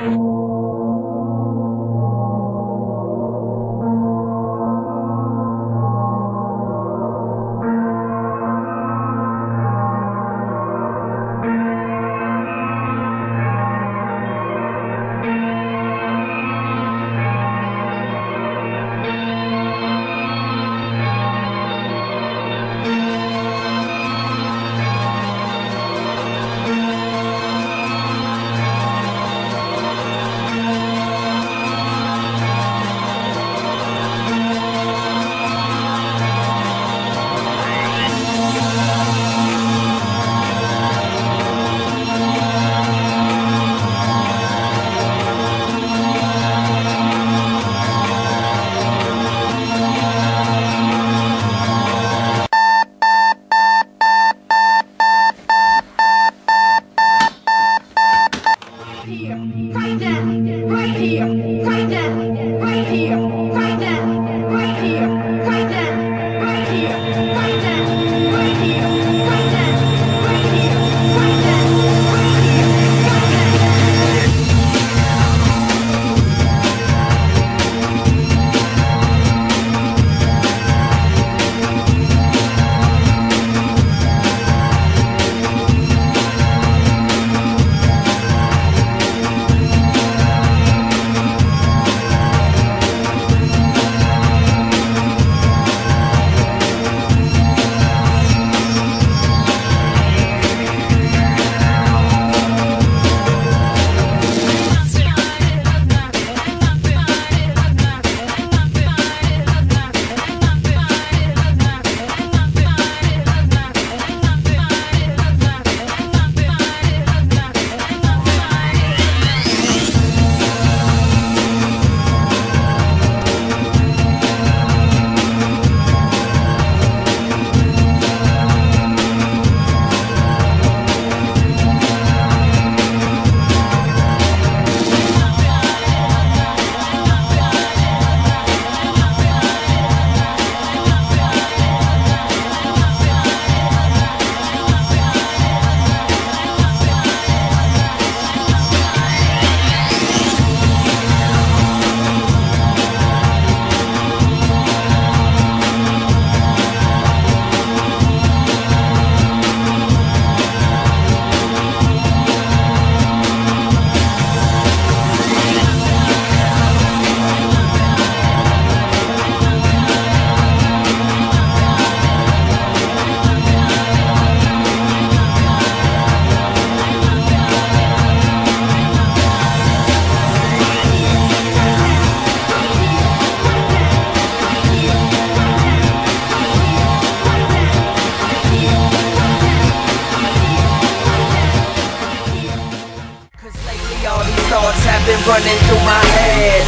been running through my head,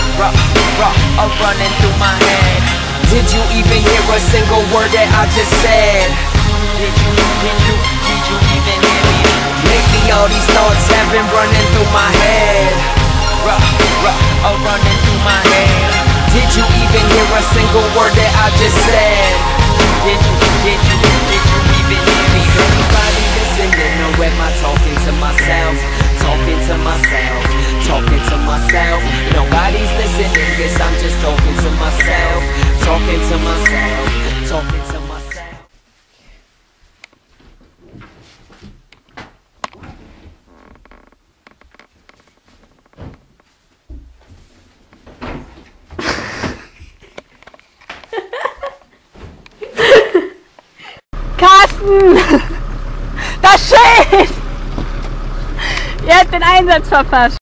running through my head. Did you even hear a single word that I just said? Did you even hear me? Lately all these thoughts have been running through my head, running through my head. Did you even hear a single word that I just said? Did you even hear me? Is anybody listening, or am I talking to myself? Talking to myself, talking to myself. Nobody's listening, guess I'm just talking to myself. Talking to myself, talking to myself. Carsten! Das Schild! Ihr habt den Einsatz verpasst.